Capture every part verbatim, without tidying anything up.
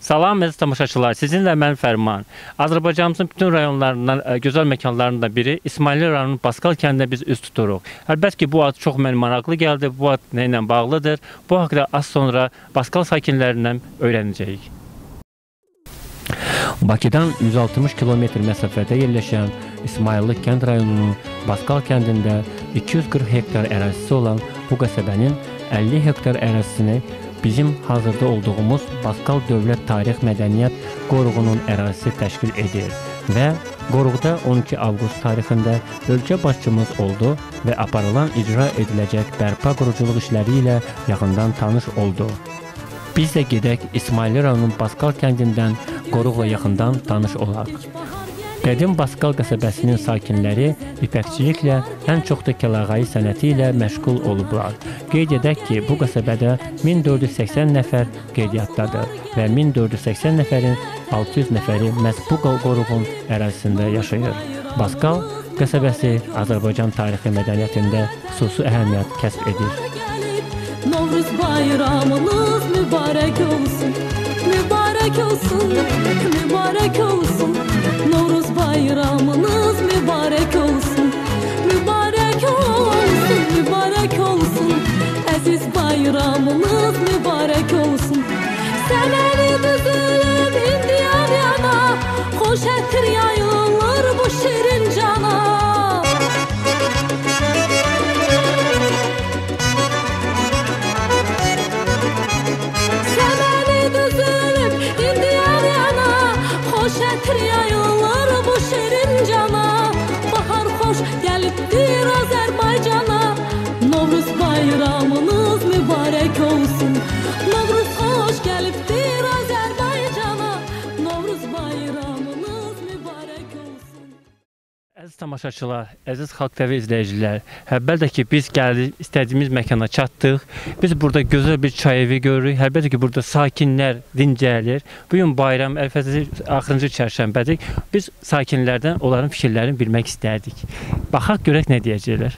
Salam əziz tamaşaçılar, sizinlə mən Fərman. Azərbaycanımızın bütün rayonlarından, gözəl məkanlarından biri İsmailli rayonunun Baskal kəndində biz üz tuturuq. Əlbəttə ki, bu ad çox mənə maraqlı gəldi, bu ad nə ilə bağlıdır? Bu haqqda az sonra Baskal sakinlərindən öyrənəcəyik. Bakıdan yüz altmış kilometr məsafədə yerləşən İsmailli kənd rayonunun Baskal kəndində iki yüz qırx hektar ərazisi olan bu qəsəbənin əlli hektar ərazisini bizim hazırda olduğumuz Baskal Dövlət Tarix Mədəniyyət Qoruğunun ərazisi təşkil edir və qoruqda on iki avqust tarixində ölkə başçımız oldu və aparılan icra ediləcək bərpa quruculuq işləri ilə yaxından tanış oldu. Biz də gedək İsmailli rayonunun Baskal kəndindən qoruqla yaxından tanış olaq. Qədim Baskal qəsəbəsinin sakinləri ipəkçiliklə, ən çox da kəlağayı sənəti ilə məşğul olublar. Qeyd edək ki, bu qəsəbədə min dörd yüz səksən nəfər qeydiyyatdadır və min dörd yüz səksən nəfərin altı yüz nəfəri məhz bu qoruğun ərazisində yaşayır. Baskal qəsəbəsi Azərbaycan tarixi mədəniyyətində xüsusi əhəmiyyət kəsb edir. Novruz bayramınız mübarək olsun, mübarək olsun, mübarək olsun. Novruz bayramınız mübarək olsun, mübarək olsun, mübarək olsun. Əziz bayramınız mübarək olsun. Səməni düzülüb indiyan yana, xoş ətir yayılır bu şirin cana. Səməni düzülüb indiyan yana, xoş ətir yayılır bu şirin cana. Bahar xoş gəlibdir Azərbaycana. Novruz bayramınız mübarək olsun. Novruz xoş gəlibdir Azərbaycana. Novruz bayramınız mübarək olsun. Əziz tamaşaçılar, əziz xalqtəvi izləyicilər, əlbəttə ki, biz gəldik, istədiyimiz məkana çatdıq. Biz burada gözəl bir çay evi görürük. Əlbəttə ki, burada sakinlər dincəlir. Bugün bayram, ərəfəsi axırıncı çərşənbədir. Biz sakinlərdən onların fikirlərini bilmək istərdik. Baxaq görək nə deyəcəklər.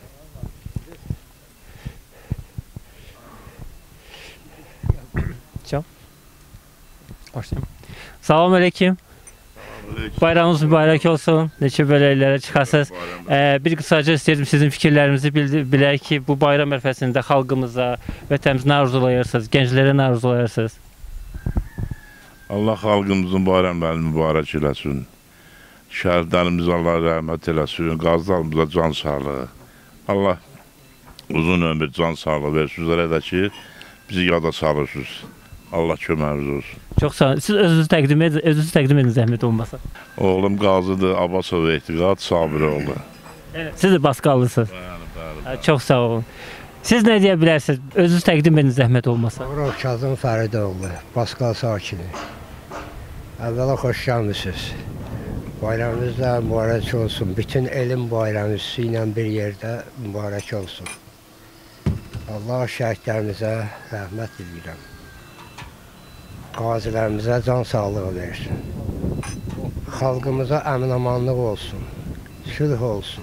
Çau. Başlayalım. Salam əleykum. Bayramınız mübarək olsun. Neçə böləklərə çıxasınız. Ee, bir qısaca istəyirdim sizin fikirlərinizi bilək ki, bu bayram ərəfəsində xalqımıza, vətənimizə nə arzulayırsınız, gənclərə nə arzulayırsınız? Allah xalqımızın bayramlarını mübarək eləsin. Şəhidlərimizə Allah rəhmət eləsin. Qazilərimizə can sağlığı. Allah uzun ömür, can sağlığı versin. Sizlərə də ki, bizi yada salırsınız. Allah köməyiniz olsun. Çox sağ olun. Siz özünüzü təqdim edin, özünüzü təqdim edin zəhmət olmasa. Oğlum Qazidir, Abbasov Etiqad Sabiroğlu. Evet, siz də Baskallısınız. Bəli, bəli, bəli. Çox sağ olun. Siz nə deyə bilərsiniz? Özünüzü təqdim edin zəhmət olmasa. Oraq Kazım Fəridoğlu, Baskal sakini. Əvvəla xoş gəlmisiniz. Bayramınız da mübarək olsun. Bütün elin bayramı ilə bir yerdə mübarək olsun. Allah şəhidlərimizə rəhmət edirəm. Qazilərimizə can sağlığı versin. Xalqımıza əmin-amanlıq olsun, sülh olsun.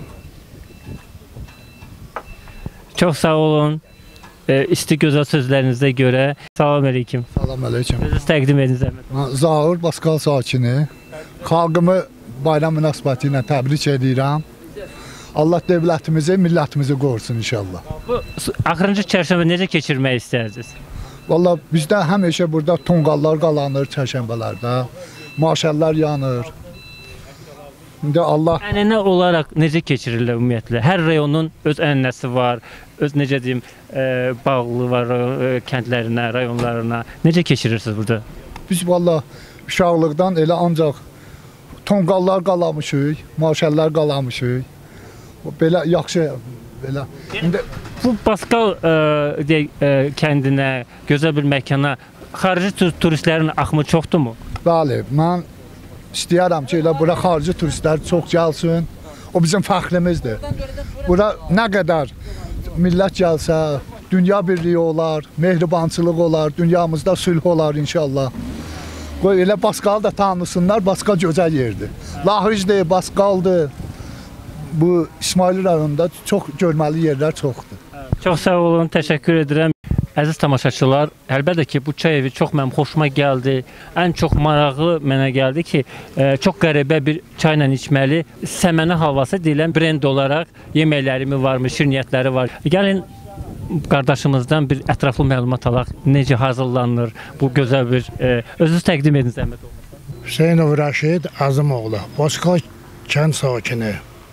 Çox sağ olun. E, isti gözəl sözlərinizə görə. Salam əleykum. Salam əleykum. Özünüzü təqdim edin zəhmət. Zahur Baskal sakini. Xalqımı bayram münasibəti ilə təbrik edirəm. Allah dövlətimizi, millətimizi qorusun inşallah. Bu axırıncı çərşənbə necə keçirmək istəyirsiniz? Valla bizdə həmişə burada tonqallar qalanır çərşənbələrdə, maşəllər yanır. İndi Allah... Ənənə olaraq necə keçirilir ümumiyyətlə? Hər rayonun öz ənənəsi var, öz necə deyim, e, bağlı var e, kəndlərinə, rayonlarına. Necə keçirirsiniz burada? Biz valla uşaqlıqdan elə ancaq tonqallar qalamışıq, maşəllər qalamışıq. Belə yaxşı... Belə. İndi bu Baskal e, deyək, e, kəndinə, gözəl bir məkana xarici turistlərin axımı çoxdurmu? Bəli, mən istəyərəm ki, elə bura xarici turistlər çox gəlsin. O bizim fəxrimizdir. Bura nə qədər millət gəlsə, dünya birliyi olar, mehribançılıq olar, dünyamızda sülh olar inşallah. Qoy elə Baskalı da tanısınlar, Baskal gözəl yerdir. Lahıcdır, Baskaldır. Bu İsmailli rayonunda çox görməli yerlər çoxdur. Çox sağ olun, təşəkkür edirəm. Əziz tamaşaçılar, əlbəttə ki, bu çay evi çox mənim xoşuma gəldi. Ən çox maraqlı mənə gəldi ki, e, çox qəribə bir çayla içməli, səməni havası deyilən brend olaraq yeməklərimi varmış, şirniyyətləri var. Gəlin qardaşımızdan bir ətraflı məlumat alaq. Necə hazırlanır bu gözəl bir e, özünüz təqdim edin zəhmət olmasa. Hüseynov Rəşid Azımoğlu, Baskal kənd sakini.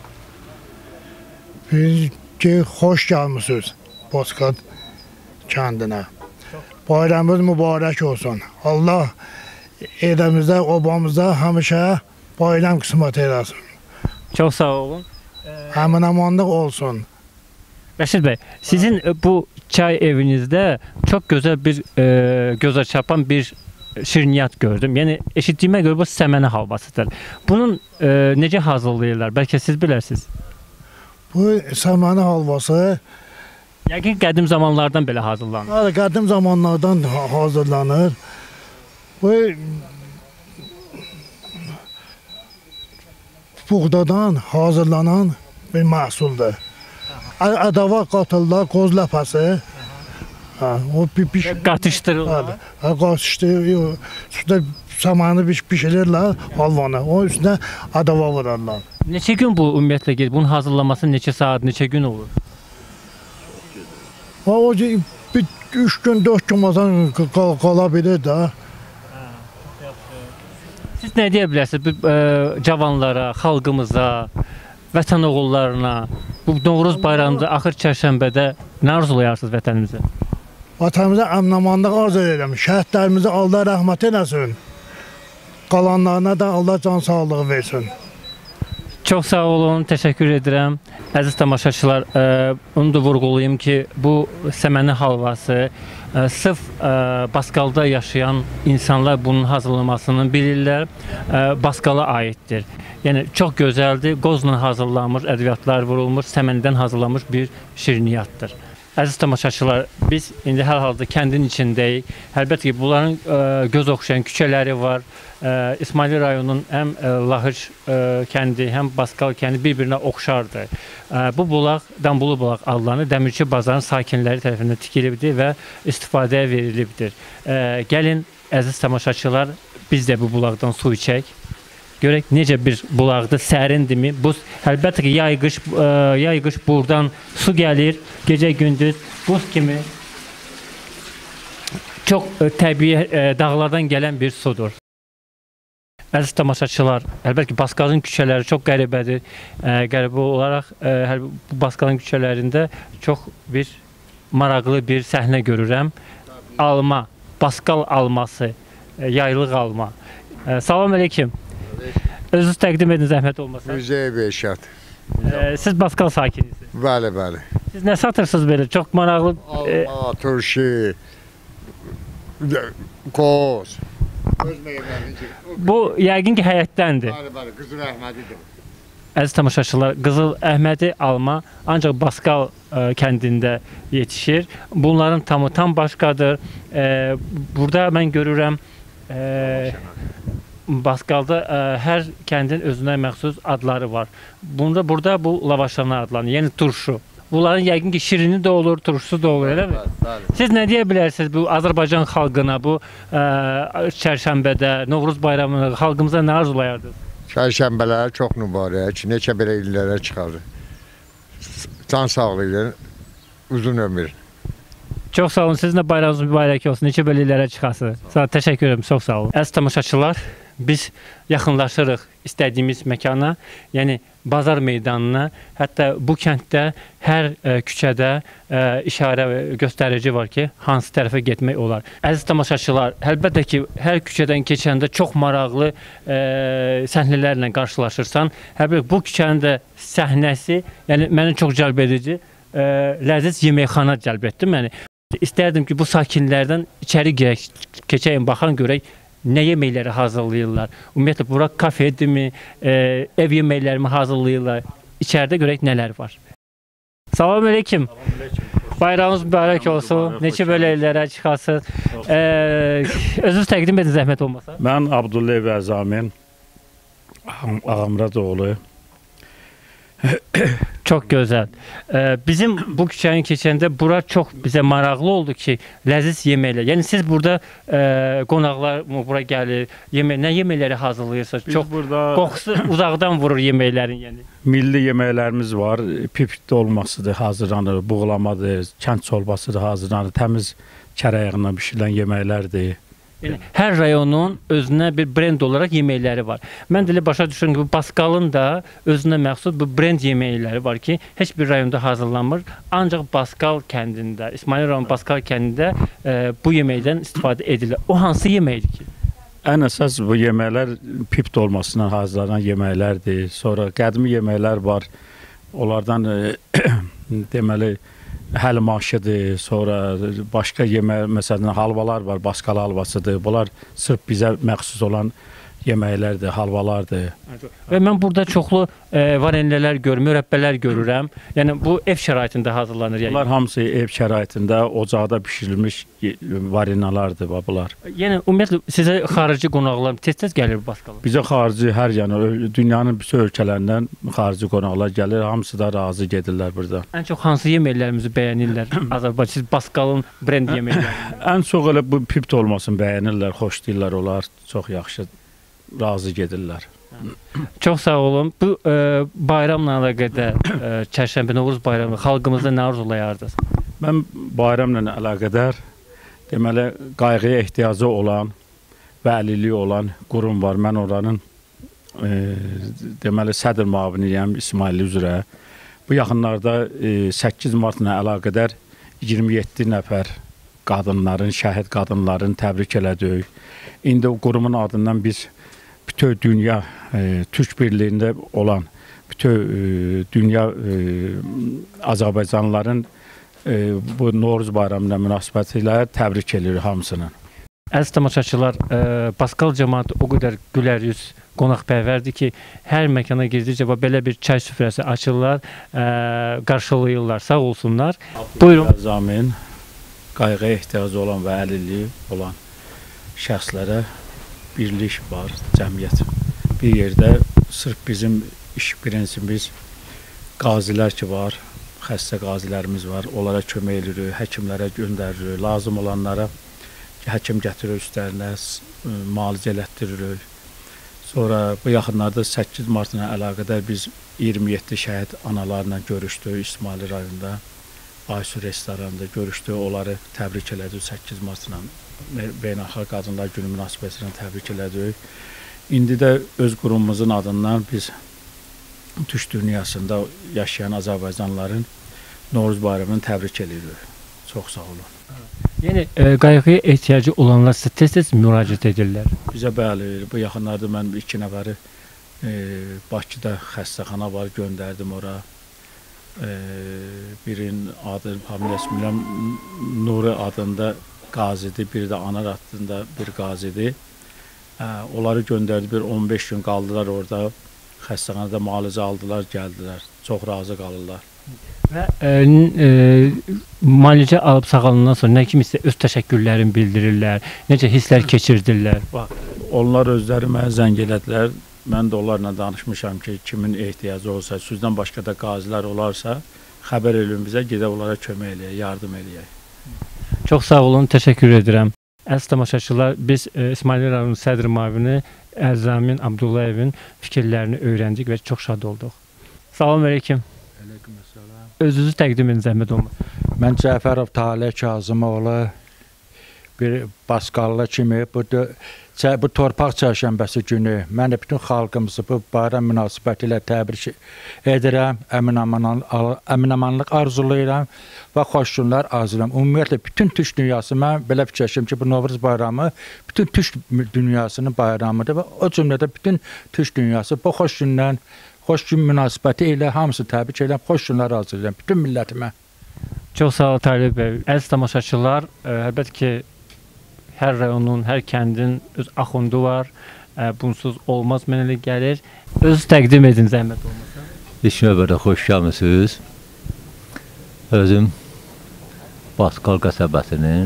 Biz ki, xoş gəlmisiniz Baskal kəndinə. Bayramımız mübarək olsun. Allah edəmizdə, obamızda həmişə bayram qismət eləsin. Çox sağ olun. Həmin amanlıq olsun. Rəşid bəy, sizin bu çay evinizdə çox gözəl bir e, gözə çarpan bir şirniyyat gördüm. Yəni eşitdiyimə görə bu səməni halvasıdır. Bunun e, necə hazırlayırlar? Bəlkə siz bilərsiniz. Bu səməni halvası Yəqin qədim zamanlardan belə hazırlanır. qədim zamanlardan hazırlanır. Bu buğdadan hazırlanan bir məhsuldur. Ədava qatırlar, qoz ləpəsi. Ha, o piş Qatışdırırlar. Ha, qatışdırır. Üstündə samanı bişirirlər, halvanı. Onun üstünə ədava vurarlar. Neçə gün bu ümumiyyətlə gedir? Bunun hazırlanması neçə saat, neçə gün olur? O bir üç gün, dörd gün mazan qala bilir də. Siz nə deyə bilərsiniz bu e, cavanlara, xalqımıza, vətən oğullarına, bu Novruz bayramında, axır çərşənbədə nə arzulayarsınız vətənimizə? Vətənimizə əmnamanlıq arzu edirəm. Şəhidlərimizi Allah rəhmət eləsin. Qalanlarına da Allah can sağlığı versin. Çox sağ olun, təşəkkür edirəm. Əziz tamaşaçılar, e, onu da vurğulayım ki, bu səməni halvası e, sırf e, Baskalda yaşayan insanlar bunun hazırlamasını bilirlər, e, Baskala aiddir. Yəni çox gözəldir, qozla hazırlanmış, ədviyyatlar vurulmuş, səmənidən hazırlanmış bir şirniyyatdır. Əziz tamaşaçılar, biz indi hər halda kəndin içindəyik. Əlbəttə ki, bunların e, göz oxşayan küçələri var. E, İsmaili rayonunun həm e, Lahıc e, kəndi, həm Baskal kəndi bir-birinə oxşardır. E, bu bulaq Dambulu bulaq adlanır. Dəmirçi bazarın sakinləri tərəfindən tikilibdir və istifadəyə verilibdir. E, gəlin, əziz tamaşaçılar, biz də bu bulaqdan su içək. Görək necə bir bulaqdır, sərindimi? Bu əlbəttə ki, yay-qış e, yay-qış buradan su gəlir, gecə-gündüz buz kimi çox e, təbii e, dağlardan gələn bir sudur. Əziz tamaşaçılar, əlbəttə ki, Baskalın küçələri çox qəribədir. E, qəribə olaraq e, hər, bu Baskalın küçələrində çox bir maraqlı bir səhnə görürəm. Alma, Baskal alması, e, yaylıq alma. E, salam əleykum. Özünüz təqdim edin zəhmət olmasa. Müzey Beşat. Ee, siz Baskal sakinisiniz. Bəli, bəli. Siz nə satırsınız belə? Çox maraqlı. E, Alma, turşi, qoz. Öz meyvəli. bu yəqin ki, həyətdəndir. Bəli, bəli, Qızıl Əhmədidir. Əziz tamaşaçılar, Qızıl Əhmədi alma ancaq Baskal e, kəndində yetişir. Bunların tamı tam başqadır. E, burada mən görürəm e, Baskalda ə, hər kəndin özünə məxsus adları var. Bunda burada bu lavaşlarına adlanır. Yəni turşu. Bunların yəqin ki, şirini də olur, turşusu da olur, eləmi? Bəli. Siz nə deyə bilərsiniz bu Azərbaycan xalqına, bu ə, çərşənbədə, Novruz bayramında xalqımıza nə arzulayardınız? Çərşənbələr çox mübarək, neçə belə illərə çıxarır. Can sağlığı, uzun ömür. Çox sağ olun, sizin də bayramınız mübarək olsun, neçə belə illərə çıxasınız. Sağ, təşəkkür edirəm, çox sağ olun. Əziz tamaşaçılar, biz yaxınlaşırıq istədiyimiz məkana, yəni bazar meydanına. Hətta bu kənddə hər ə, küçədə ə, işarə göstərici var ki, hansı tərəfə getmək olar. Əziz tamaşaçılar, əlbəttə ki, hər küçədən keçəndə çox maraqlı ə, səhnələrlə qarşılaşırsan. Hətta bu küçənin də səhnəsi, yəni məni çox cəlb edici, ə, ləziz yeməkxana cəlb etdi məni. İstərdim ki, bu sakinlərdən içəri girək, keçəyim, baxan görək, nə yeməkləri hazırlayırlar. Ümumiyyətlə, bura kafedirmi, e, ev yeməklərimi hazırlayırlar. İçəridə görək nələr var. Salam əleykum. Bayramınız mübarək olsun. Neçə belə illərə çıxasınız. E, özünüz təqdim edin zəhmət olmasa. Mən Abdullayev Əzamin, Ağamrad oğlu. Çox gözəl. Ee, bizim bu küçəni keçəndə bura çox bizə maraqlı oldu ki, ləziz yeməklər. Yəni siz burada e, qonaqlar bura gəlir, yemək, nə yeməkləri hazırlayırsınız? Biz Çox burada qoxusu uzaqdan vurur yeməklərin, yəni. milli yeməklərimiz var. Pipik dolmasıdır, hazırlanır, buğlamadır, kənd çorbasıdır, hazırlanır, təmiz kərəyağından bişirilən yeməklərdir. Yəni, hər rayonun özünə bir brend olaraq yeməkləri var. Mən də elə başa düşürəm ki, bu Baskalın da özünə məxsus bu brend yeməkləri var ki, heç bir rayonda hazırlanmır. Ancaq Baskal kəndində, İsmail rayon Baskal kəndində e, bu yeməkdən istifadə edilir. O hansı yeməkdir ki? Ən əsas bu yeməklər pip dolmasından hazırlanan yeməklərdir. Sonra qədimi yeməklər var. Onlardan e, deməli həlmaşıdır, sonra başqa yemək, məsələn, halvalar var, Baskal halvasıdır. Bunlar sırf bizə məxsus olan yeməklərdir, halvalardır. Və mən burada çoxlu e, varenlələr görürəm, mürəbbələr görürəm. Yəni bu ev şəraitində hazırlanır. Yəni. Bunlar hamısı ev şəraitində ocaqda bişirilmiş varenalardır bunlar. Yəni ümumiyyətlə sizə xarici qonaqlar tez-tez gəlir Baskala? Bizə xarici hər yəni dünyanın bütün ölkələrindən xarici qonaqlar gəlir, hamısı da razı gedirlər burada. Ən çox hansı yeməklərimizi bəyənirlər Azərbaycan? Siz Baskalın brend yeməklərini? Ən çox elə bu pip dolmasını bəyənirlər, xoşlayırlar onlar, çox yaxşı razı gedirlər. Çox sağ olun. Bu e, bayramla əlaqədar, e, Çərşənbə Novruz bayramı xalqımızda nə arzulayardınız? Mən bayramla əlaqədar deməli qayğıya ehtiyacı olan və əlilliyi olan qurum var. Mən oranın e, deməli sədr müaviniyəm İsmail üzrə. Bu yaxınlarda e, səkkiz martla əlaqədar iyirmi yeddi nəfər qadınların, şəhid qadınların təbrik elədik. İndi o qurumun adından biz bütün dünya e, Türk birliyində olan bütün e, dünya e, Azərbaycanlıların e, bu Novruz bayramına münasibəti ilə təbrik edirik hamısını. Əziz tamaşaçılar, e, Baskal cəmaatı o qədər gülər yüz, qonaqpərvərdir ki, hər məkana girdikcə belə bir çay süfrəsi açırlar, e, qarşılayırlar, sağ olsunlar. Buyurun. Zamin, qayğıya ehtiyacı olan və əlilliyi olan şəxslərə birlik var, cəmiyyət. Bir yerdə sırf bizim iş prinsipimiz qazilər ki var, xəstə qazilərimiz var, onlara kömək edirik, həkimlərə göndəririk, lazım olanlara həkim gətiririk üstlərinə, müalicə elətdiririk. Sonra bu yaxınlarda səkkiz martla əlaqədar biz iyirmi yeddi şəhid analarla görüşdük İsmail rayonunda, Aysu restoranında görüşdük, onları təbrik elədik səkkiz martla. Beynəlxalq Qadınlar Günü münasibətilə təbrik elədik. İndi də öz qurumumuzun adından biz Türk dünyasında yaşayan Azərbaycanlıların Novruz bayramını təbrik edirik. Çox sağ olun. Yəni e, qayğıya ehtiyacı olanlar sizə tez-tez müraciət edirlər. Bizə bəli, bu yaxınlarda mən iki nəfəri e, Bakıda xəstəxana var, göndərdim ora. E, birinin adı, familiyası bilmirəm, Nuri adında qazidir, biri də Anar adında bir qazidir. Ə, onları göndərdi, bir on beş gün qaldılar orada. Xəstəxanada müalicə aldılar, gəldilər. Çox razı qalırlar. Və e, e, müalicə alıb sağalandan sonra nə kimi sizə öz təşəkkürlərini bildirirlər, necə hisslər keçirdirlər? Bax, onlar özləri mənə zəng elədilər. Mən də onlarla danışmışam ki, kimin ehtiyacı olsa, sizdən başqa da qazilər olarsa, xəbər edin bizə, gedək onlara kömək eləyək, yardım eləyək. Çox sağ olun, təşəkkür edirəm. Əziz tamaşaçılar, biz e, İsmail rayon sədr müavini Ərzamin Abdullayevin fikirlərini öyrəndik və çox şad olduq. Salam əleykum. Əleykumsalam. Özünüzü təqdim edin, zəhmət olmaz. Mən Cəfərov Taleh Kazımoğlu, bir Baskallı kimi bu, bu torpaq çərşənbəsi günü mən də bütün xalqımızı bu bayram münasibəti ilə təbrik edirəm, əminamanlıq arzulayıram və xoş günlər arzulayıram. Ümumiyyətlə, bütün Türk dünyası, mən belə fikirləşirəm ki, bu Novruz bayramı bütün Türk dünyasının bayramıdır və o cümlədə bütün Türk dünyası bu xoş gündən, xoş gün münasibəti ilə hamısı təbrik edirəm, xoş günlər arzulayıram bütün millətimə. Çox sağ olun Talib bəy. Əziz tamaşaçılar, əlbəttə ki, hər rayonun, hər kəndin öz axundu var. Bunsuz olmaz, mənə elə gəlir. Özünüz təqdim edin, zəhmət olmasa. İlk növbədə xoş gəlmisiniz. Özüm Baskal qəsəbəsinin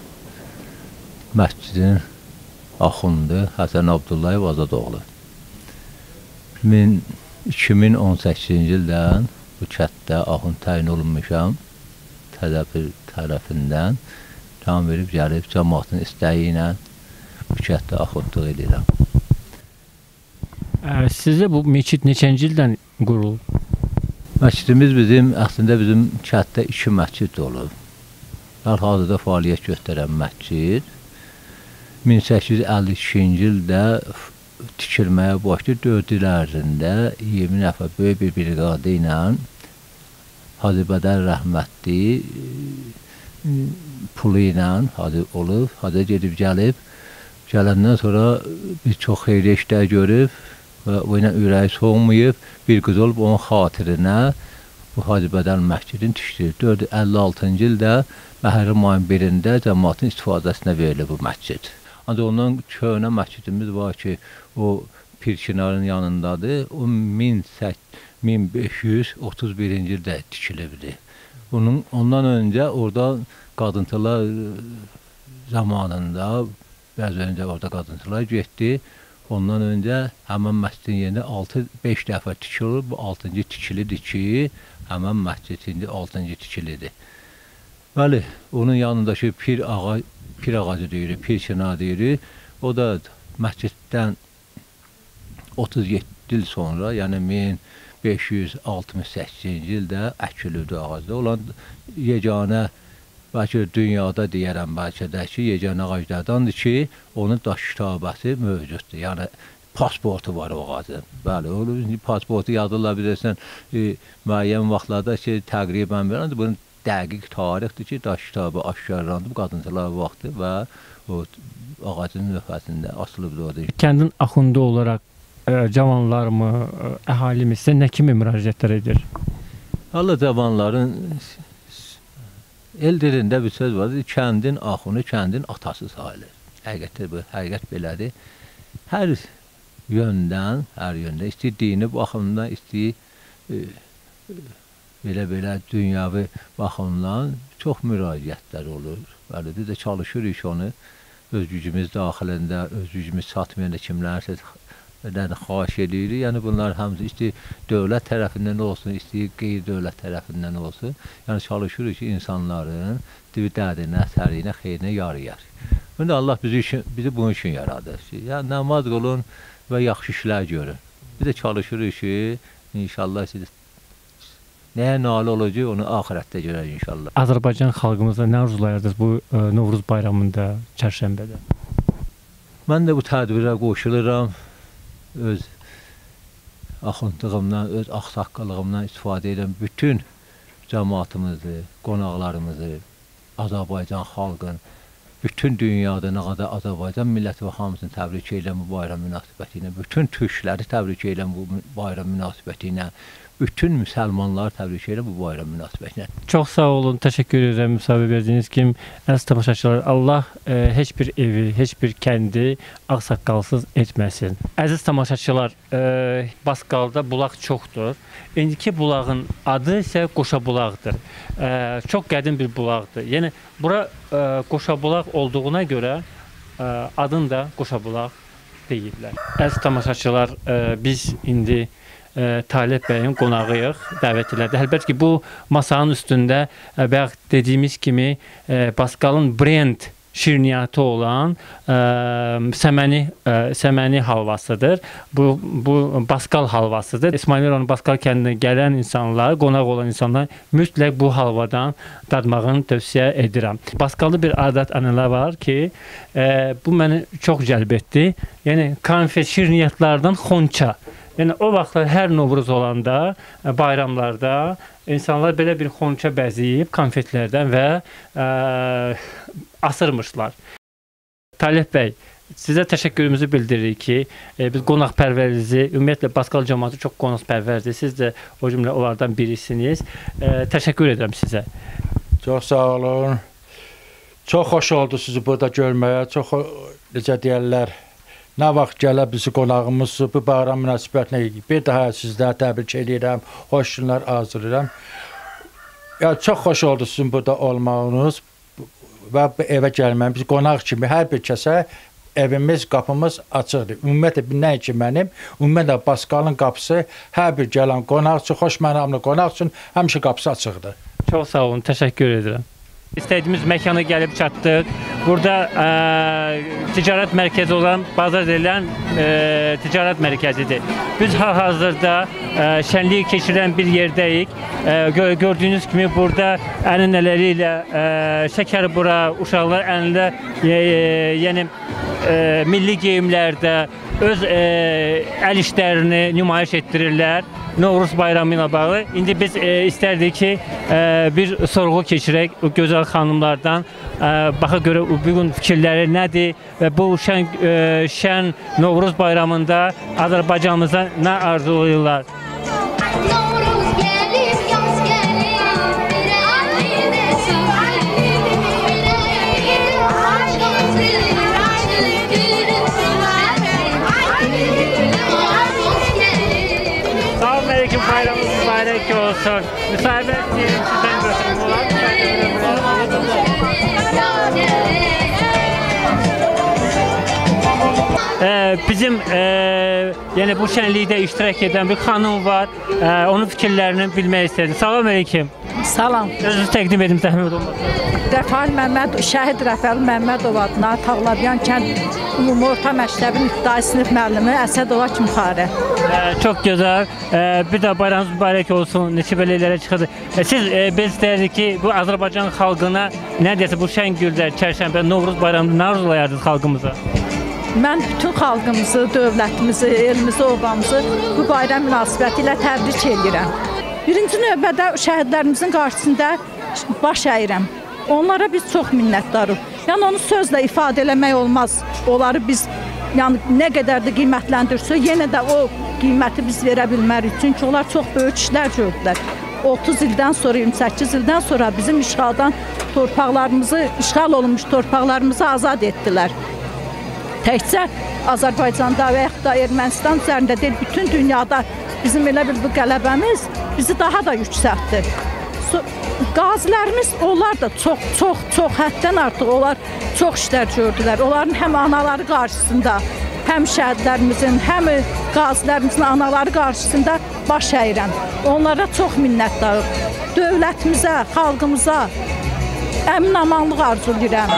məscidin axundu Həsən Abdullayev Azadoğlu. Min iki min on səkkizinci ildən bu kənddə axund təyin olunmuşam. Tədbir tərəfindən can verib gəlib cəmaatın istəyi ilə bu kənddə axundluq edirəm. Sizə bu məscid neçənci ildən qurulub? Məscidimiz bizim, əslində bizim kənddə iki məscid olub. Hal-hazırda fəaliyyət göstərən məscid min səkkiz yüz əlli ikinci ildə tikilməyə başlayıb. dörd il ərzində iyirmi nəfər böyük bir briqadı ilə Hacı Bədər rəhmətli pulu ilə Hacı olub, Hacı gedib gəlib. Gələndən sonra biz çox xeyri işlər görüb və o ilə ürəyi soğumayıb, bir qız olub onun xatirinə bu Hacı Bədər məscidini tikdirib. dörd yüz əlli altıncı ildə Məhərrəm ayın birində cəmaatın istifadəsinə verilib bu məscid. Ancaq ondan köhnə məscidimiz var ki, o Pirçinarın yanındadır. O min beş yüz otuz birinci ildə tikilibdir. Onun, ondan öncə orada qadıntılar zamanında, bəzi öncə orada qadıntılar getdi. Ondan öncə həmən məscidin yerində altı beş dəfə tikilir. Bu altıncı tikilidir ki, həmən məscid indi altıncı tikilidir. Bəli, onun yanındakı pir, ağa, pir ağacı deyirik, Pirçinar deyirik. O da məsciddən otuz yeddi il sonra, yəni min beş yüz altmış səkkizinci ildə əkilirdi ağacda. Olan yeganə, bəlkə dünyada deyərəm, bəlkə də ki, yeganə ağaclardandır ki, onun daş kitabəsi mövcuddur. Yəni, pasportu var o ağacın. Bəli, o pasportu yadırlar bilirsən, e, müəyyən vaxtlarda ki, təqribən verən, bunun dəqiq tarixdir ki, daş kitabı aşkarlandı, qadıntılar vaxtı və o ağacın nöfəsində asılıbdır orada. Kəndin axundu olaraq e, cavanlar mı, e, əhali mi sizə nə kimi müraciətlər edir? Allah cavanların el dilində bir söz vardır, kəndin axunu, kəndin atası sayılır. Həqiqətdir bu, həqiqət belədir. Hər yöndən, hər yöndə, istəyir dini baxımdan, istəyir e, belə-belə dünyavi baxımdan çox müraciətlər olur. Bəli, biz də çalışırıq onu öz gücümüz daxilində, öz gücümüz çatmayanda kimlərsə xahiş edirik. Yəni bunlar hamısı istəyir dövlət tərəfindən olsun, istəyir qeyri-dövlət tərəfindən olsun. Yəni çalışırıq ki, insanların divi dərdinə, əsərinə, xeyrinə yarayar. Bunu Allah bizi, üçün, bizi bunun üçün yaradır. Yəni namaz qılın və yaxşı işlər görün. Biz də çalışırıq ki, inşallah siz nəyə nail olacaq, onu axirətdə görək inşallah. Azərbaycan xalqımıza nə arzulayırdınız bu e, Novruz bayramında, çərşənbədə? Mən də bu tədbirə qoşuluram. Öz axundluğumdan, öz axsaqqalığımdan istifadə edən bütün cəmaatımızı, qonaqlarımızı, Azərbaycan xalqın, bütün dünyada nə qədər Azərbaycan milləti və hamısını təbrik edən bu bayram münasibəti ilə, bütün türkləri təbrik edən bu bayram münasibəti ilə, bütün müsəlmanlar təbrik edirəm bu bayram münasibətinə. Çox sağ olun, təşəkkür edirəm müsahibə verdiyiniz kimi. Əziz tamaşaçılar, Allah e, heç bir evi, heç bir kəndi ağsaqqalsız etməsin. Əziz tamaşaçılar, e, Basqalda bulaq çoxdur. İndiki bulağın adı isə Qoşabulaqdır. E, çox qədim bir bulaqdır. Yəni, bura e, Qoşabulaq olduğuna görə e, adını da Qoşabulaq deyirlər. Əziz tamaşaçılar, e, biz indi E, Talib bəyin qonağıyıq, dəvət elədi. Əlbəttə ki, bu masanın üstündə e, bayaq dediyimiz kimi e, Basqalın brend şirniyyatı olan e, səməni, e, səməni halvasıdır. Bu, bu Basqal halvasıdır. İsmail Mirovun Basqal kəndinə gələn insanlar, qonaq olan insanlar mütləq bu halvadan dadmağını tövsiyə edirəm. Basqalda bir adət-ənənələr var ki, e, bu məni çox cəlb etdi. Yəni, konfet şirniyyatlardan xonça. Yəni, o vaxtlar hər Novruz olanda, bayramlarda insanlar belə bir xonça bəzəyib konfetlərdən və ə, asırmışlar. Talib bəy, sizə təşəkkürümüzü bildiririk ki, e, biz qonaqpərvərinizi, ümumiyyətlə Basqal cəmaatı çox qonaqpərvərdir. Siz də o cümlə onlardan birisiniz. E, təşəkkür edirəm sizə. Çox sağ olun. Çox xoş oldu sizi burada görməyə. Çox, necə deyərlər, nə vaxt gələ bizi qonağımız bu bayram münasibətinə bir daha sizləri təbrik edirəm, xoş günlər arzulayıram. Yəni, çox xoş oldu sizin burada olmağınız və evə gəlməyiniz. Biz qonaq kimi hər bir kəsə evimiz, qapımız açıqdır. Ümumiyyətlə, nəinki mənim, ümumiyyətlə, Baskalın qapısı hər bir gələn qonaq üçün, xoş mənamlı qonaq üçün həmişə qapısı açıqdır. Çox sağ olun, təşəkkür edirəm. İstədiyimiz məkana gəlib çatdıq. Burada ə, ticarət mərkəzi olan bazar edilən ə, ticarət mərkəzidir. Biz hal-hazırda ə, şənlik keçirən bir yerdəyik. Ə, gö gördüyünüz kimi burada ənənələri ilə ə, şəkər bura, uşaqlar ənində e, yəni ə, milli geyimlərdə öz ə, əl işlərini nümayiş etdirirlər. Novruz bayramı ilə bağlı. İndi biz e, istərdik ki, e, bir sorğu keçirək o gözəl xanımlardan. E, baxa görə bugün fikirləri nədir və bu şən, e, şən Novruz bayramında Azərbaycanımıza nə arzulayırlar? Bayramınız mübarək olsun. Müsahibət deyim, sizdən götürüm olar. Ee, bizim e, yəni bu şənlikdə iştirak edən bir xanım var. E, onun fikirlərini bilmək istədim. Salam əleykum. Salam. Özünüzü təqdim edin, zəhmət olmasın. Rəfail Məmməd, şəhid Rəfail Məmmədov adına Tağlabiyan kənd Ümumi Orta Məktəbin İbtidai sinif müəllimi Əsədova Kimxarə. E, çox gözəl. E, bir də bayramınız mübarək olsun. Neçə belələrə çıxdı. E, siz e, biz istəyirdik ki, bu Azərbaycan xalqına nə desə bu şən günlər, Çərşənbə, Novruz bayramında nə arzulayardınız xalqımıza? Mən bütün xalqımızı, dövlətimizi, elimizi, obamızı bu bayram münasibəti ilə təbrik edirəm. Birinci növbədə şəhidlərimizin qarşısında baş əyirəm. Onlara biz çox minnətdarıq. Yəni onu sözlə ifadə eləmək olmaz. Onları biz yəni nə qədər də qiymətləndirsə, yenə də o qiyməti biz verə bilmərik. Çünki onlar çox böyük işlər gördülər. otuz ildən sonra, iyirmi səkkiz ildən sonra bizim işğaldan torpaqlarımızı, işğal olunmuş torpaqlarımızı azad etdilər. Təkcə Azərbaycanda və yaxud da Ermənistan üzərində deyil, bütün dünyada bizim elə bir bu qələbəmiz bizi daha da yüksəltdi. So, qazilərimiz, onlar da çox, çox, çox həddən artıq onlar çox işlər gördülər. Onların həm anaları qarşısında, həm şəhidlərimizin, həm qazilərimizin anaları qarşısında baş əyirəm. Onlara çox minnətdarıq. Dövlətimizə, xalqımıza əmin-amanlıq arzulayıram.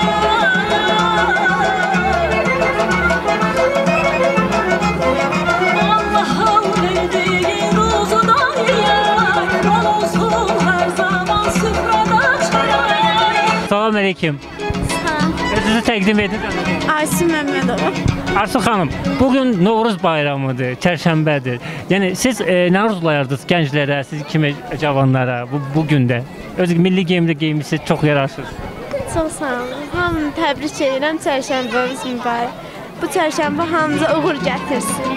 Salam əleykum. Özünüzü təqdim edin. Aysu Məmmədova. Arsu xanım, bugün Novruz bayramıdır, Çərşənbədir. Yəni siz e, nə arzulayardınız gənclərə, siz kimi cavanlara bu, bu gündə? Öz milli geyimdə geymişsiniz, çox yararsınız. Çox sağ olun. Hamını təbrik edirəm, Çərşənbəmiz mübarək. Bu Çərşənbə hamımıza uğur gətirsin.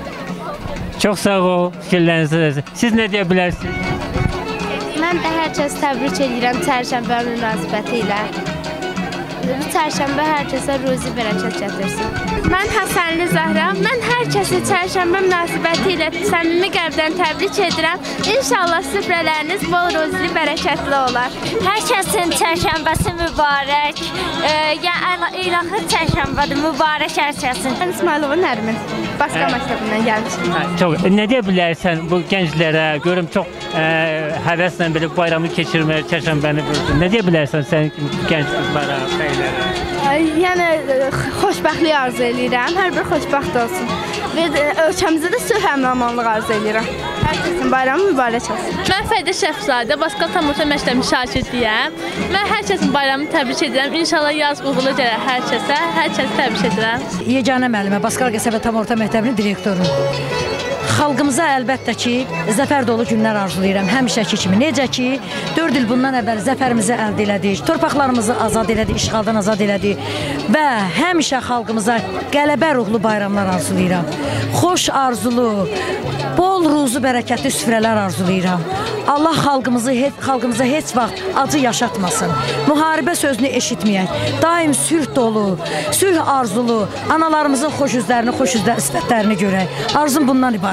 Çox sağ ol, fikirlərinizi. Siz nə deyə bilərsiniz? Mən də hər kəs təbrik edirəm Çərşənbə münasibəti ilə. Bu Çərşənbə hər kəsə ruzi bərəkət gətirsin. Mən Həsənli Zəhra. Mən hər kəsi Çərşənbə münasibəti ilə səmimi qəlbdən təbrik edirəm. İnşallah süfrələriniz bol ruzli, bərəkətli olar. Hər kəsin Çərşənbəsi mübarək. E, yəni ilahi Çərşənbədir, mübarək hər kəsin. Mən İsmailova Nərmin. Baskal məktəbindən gəlmişim. Hə, çox. Nə deyə bilərsən bu gənclərə? Görüm çox ə, həvəslə belə bayramı keçirmək, Çərşənbəni vursun. Nə deyə bilərsən sən gənc qızlara, bəylərə? Yəni xoşbəxtlik arzu edirəm. Hər bir xoşbəxt olsun. Və ölkəmizdə də sülh əmin-amanlıq arzu edirəm. Hər kəsin bayramı mübarək olsun. Mən Fəridə Şəfzadə, Baskal tam orta məktəbinin şagirdiyəm. Mən hər kəsin bayramını təbrik edirəm. İnşallah yaz uğurlu gələr hər kəsə. Hər kəsi təbrik edirəm. Yeganə müəllimə, Baskal qəsəbə tam orta məktəbinin direktoru. Xalqımıza əlbəttə ki, zəfər dolu günlər arzulayıram, həmişəki kimi. Necə ki, dörd il bundan əvvəl zəfərimizi əldə elədik, torpaqlarımızı azad elədik, işğaldan azad elədik və həmişə xalqımıza qələbə ruhlu bayramlar arzulayıram. Xoş arzulu, bol ruzu bərəkətli süfrələr arzulayıram. Allah xalqımızı, xalqımıza heç vaxt acı yaşatmasın. Müharibə sözünü eşitməyək. Daim sülh dolu, sülh arzulu, analarımızın xoş üzlərini, xoş üzlər sifətlərini görək. Arzum bundan ibarət.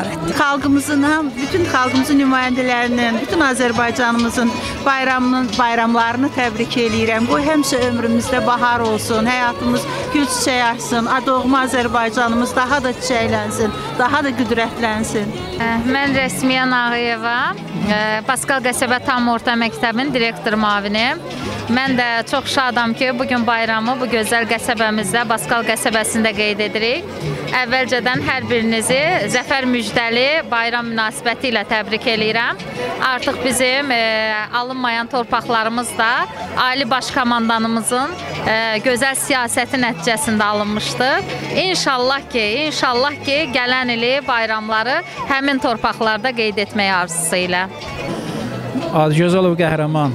ibarətdir. Xalqımızın, bütün xalqımızın nümayəndələrinin, bütün Azərbaycanımızın bayramının bayramlarını təbrik eləyirəm. Qoy həmişə ömrümüzdə bahar olsun, həyatımız gül çiçək açsın, doğma Azərbaycanımız daha da çiçəklənsin, daha da qüdrətlənsin. Mən Rəsmiyə Nağıyeva, Baskal Qəsəbə Tam Orta Məktəbin direktor müavinim. Mən də çox şadam ki, bugün bayramı bu gözəl qəsəbəmizdə, Baskal qəsəbəsində qeyd edirik. Əvvəlcədən hər birinizi zəfər müjdəli bayram münasibəti ilə təbrik eləyirəm. Artıq bizim e, alınmayan torpaqlarımız da Ali Baş Komandanımızın e, gözəl siyasəti nəticəsində alınmışdır. İnşallah ki, inşallah ki, gələn ili bayramları həmin torpaqlarda qeyd etmək arzusu ilə. Adıgözəlov Qəhrəman.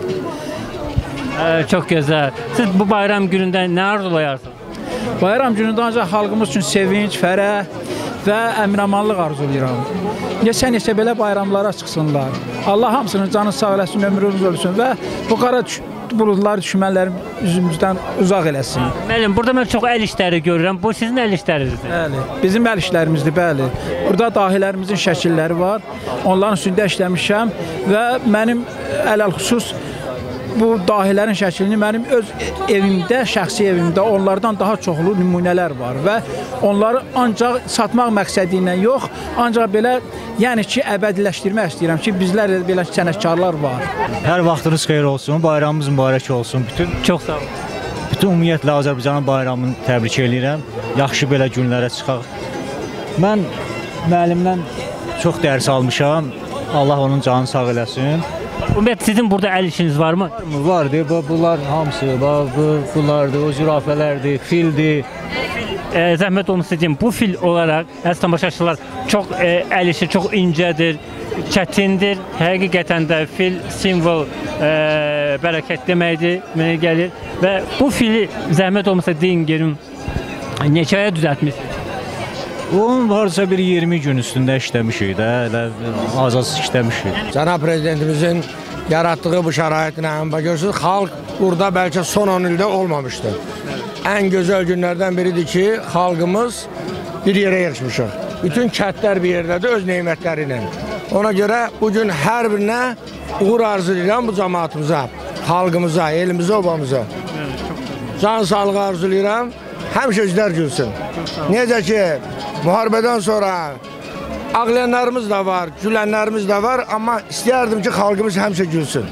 Ee, çok güzel. Siz bu bayram günündə nə arzulayarsınız? Bayram günündə ancaq xalqımız üçün sevinç, fərəh və əminamanlıq arzulayıram. Neçə-neçə belə bayramlara çıxsınlar. Allah hamısının canı sağ eləsin, ömrümüz ölsün və bu qara buludları düşmənlərin üzümüzdən uzaq eləsin. Müəllim, burada mən çox əl işləri görürəm. Bu sizin əl işlərinizdir. Bəli, bizim əl işlərimizdir, bəli. Burada dahilərimizin şəkilləri var. Onların üstündə işləmişəm və mənim ələl-xüsus bu dahilərin şəklini mənim öz evimdə, şəxsi evimdə onlardan daha çoxlu nümunələr var və onları ancaq satmaq məqsədi ilə yox, ancaq belə, yəni ki, əbədiləşdirmək istəyirəm ki, bizlər belə sənətkarlar var. Hər vaxtınız xeyir olsun, bayramımız mübarək olsun. Bütün Çox sağ olun. Bütün ümumiyyətlə Azərbaycanın bayramını təbrik edirəm. Yaxşı belə günlərə çıxaq. Mən müəllimdən çox dərs almışam. Allah onun canını sağ eləsin. Ümumiyyətlə sizin burada əl işiniz varmı? Vardı. Bunlar hamısı, bu, bunlardır, o zürafələrdir, fildir. E, zəhmət olmasa deyim, bu fil olaraq əziz tamaşaçılar çox e, əl işi çox incədir, çətindir. Həqiqətən də fil simvol e, bərəkət deməkdir, mənə gəlir. Və bu fili zəhmət olmasa deyin gerim, neçəyə düzəltmişsiniz? Onun varsa bir iyirmi gün üstündə işləmişik də, elə azaz işləmişik. Cənab Prezidentimizin yaratdığı bu şəraitlə görürsünüz, xalq burada bəlkə son on ildə olmamışdır. Ən gözəl günlərdən biridir ki, xalqımız bir yerə yığışmışıq. Bütün kətlər bir yerdədir öz neymətləri ilə. Ona görə bugün hər birinə uğur arzulayıram bu cəmaatımıza, xalqımıza, elimizə, obamıza. Can sağlığı arzulayıram, həmişə üzlər gülsün. Necə ki, müharibədən sonra ağlayanlarımız da var, gülənlərimiz də var, amma istəyərdim ki, xalqımız həmişə gülsün.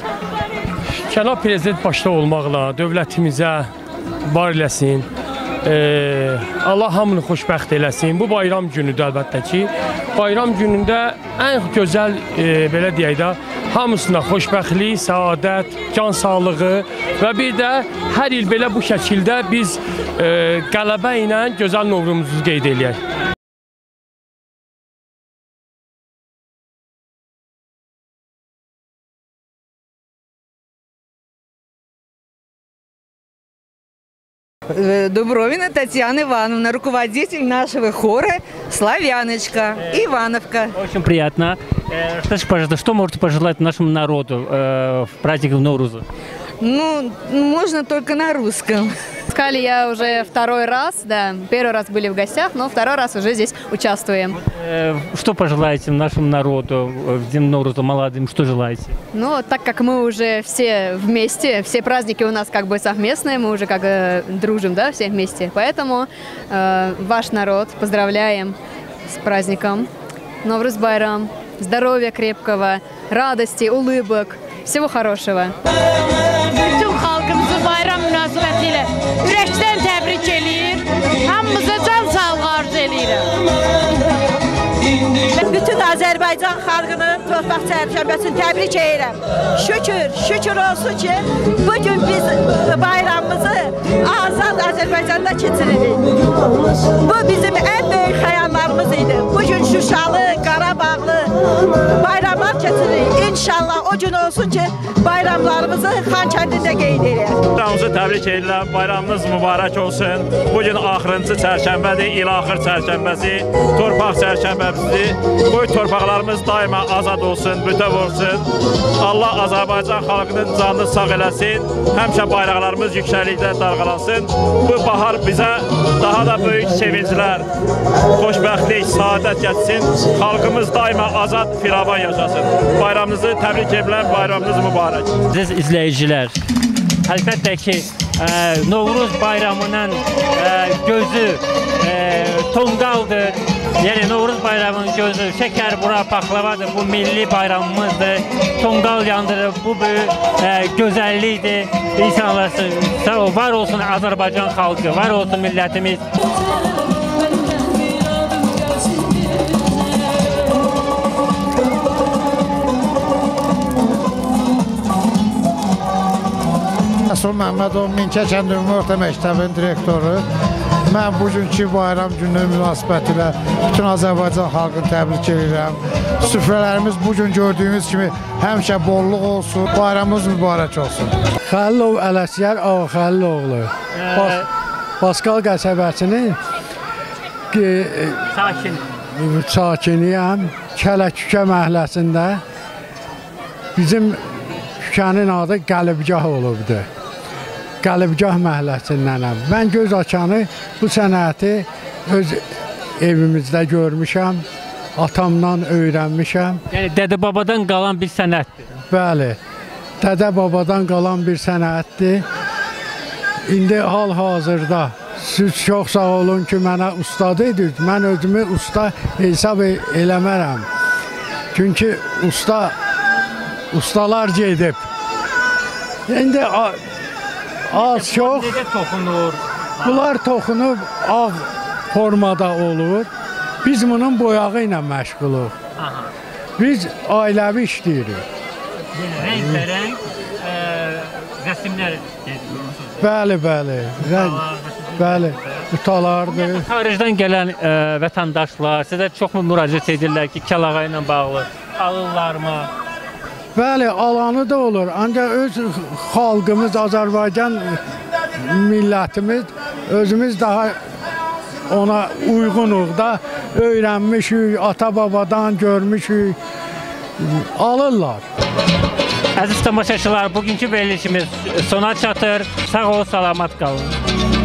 Cənab Prezident başda olmaqla dövlətimizə var eləsin, ee, Allah hamını xoşbəxt eləsin. Bu bayram günüdür əlbəttə ki, bayram günündə ən gözəl, e, belə deyək də, hamısına xoşbəxtlik, səadət, can sağlığı və bir də hər il belə bu şəkildə biz e, qələbə ilə gözəl Novruzumuzu qeyd eləyək. Дубровина Татьяна Ивановна, руководитель нашего хора «Славяночка», Ивановка. Очень приятно. Что, что можете пожелать нашему народу э, в праздник Ноуруза? Ну, можно только на русском. Сказали, я уже второй раз, да, первый раз были в гостях, но второй раз уже здесь участвуем. Э, что пожелаете нашему народу в День Ноуруза, молодым, что желаете? Ну, так как мы уже все вместе, все праздники у нас как бы совместные, мы уже как э, дружим, да, все вместе, поэтому э, ваш народ поздравляем с праздником Новруз Байрам, здоровья крепкого, радости, улыбок, всего хорошего. Bütün xalqımızı bayram münasibətilə ürəkdən təbrik eləyir. Hamımıza can sağlığı arzu eləyirəm. Bütün Azərbaycan xalqının torpaq çərşənbəsini təbrik edirəm. Şükür, şükür olsun ki, bugün biz bayramımızı azad Azərbaycanda keçiririk. Bu bizim ən böyük xəyallarımız idi. Bugün Şuşalı, Qarabağlı, bayramlar keçiririk. İnşallah o gün olsun ki bayramlarımızı Xankəndində qeyd edək. Bayramımızı təbrik edirəm. Bayramınız mübarək olsun. Bugün axırıncı çərşənbədir, il axır çərşənbəsi, torpaq çərşənbəmizdir. Qoy torpaqlarımız daima azad olsun, bütöv olsun. Allah Azərbaycan xalqının canını sağ eləsin. Həmişə bayraqlarımız yüksəklikdə dalğalansın. Bu bahar bizə daha da böyük sevinclər, xoşbəxtlik, saadət getsin. Xalqımız daima azad, firavan yaşasın. Bayramınızı təbrik edirəm, bayramınız mübarək. Siz izləyicilər, əlbəttə ki, ə, Novruz bayramının ə, gözü ə, tonqaldır. Yəni Novruz bayramının gözü şəkər, bura, paxlavadır. Bu milli bayramımızdır. Tonqal yandırır. Bu böyük ə, gözəllikdir. İnsanlar sağ ol, var olsun Azərbaycan xalqı, var olsun millətimiz. Rəsul Məmmədov Mingəçənd Ümumi Orta Məktəbinin direktoru. Mən bugünkü bayram günü münasibətilə bütün Azərbaycan xalqını təbrik edirəm. Süfrələrimiz bugün gördüyünüz kimi həmişə bolluq olsun, bayramımız mübarək olsun. Xəlilov Ələsgər Ağa Xəliloğlu. Bas Baskal qəsəbəsinin sakin. sakiniyəm. Kələkükə məhəlləsində bizim küçənin adı Qəlibgah olubdu. Qəlibgah məhəlləsindənəm. Mən göz açanı bu sənəti öz evimizdə görmüşəm, atamdan öyrənmişəm. Yəni dədə-babadan qalan bir sənətdir. Bəli, dədə-babadan qalan bir sənətdir. İndi hal-hazırda siz çox sağ olun ki, mənə ustad edirsiniz. Mən özümü usta hesab eləmərəm. Çünki usta, ustalar gedib. İndi az çox bunlar toxunub ağ formada olur. Biz bunun boyağı ilə məşğuluq. Biz ailəvi işləyirik. Rəng-bərəng rəsimlər. Bəli, bəli. Bəli, utalardır. Xaricdən gələn ə, vətəndaşlar sizə çoxmu müraciət edirlər ki, Kəlağa ilə bağlı alırlarmı? Bəli, alanı da olur. Ancaq öz xalqımız, Azərbaycan millətimiz, özümüz daha ona uyğunuq da, öyrənmişik, ata-babadan görmüşük, alırlar. Əziz tamaşaçılar, bugünkü verilişimiz sona çatır. Sağ ol, salamat qalın.